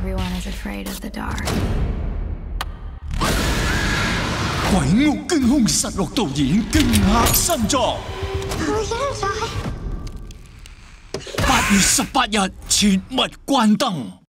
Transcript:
everyone is afraid of the dark. 鬼屋驚凶實錄導演驚嚇新作。8月18日，切勿關燈。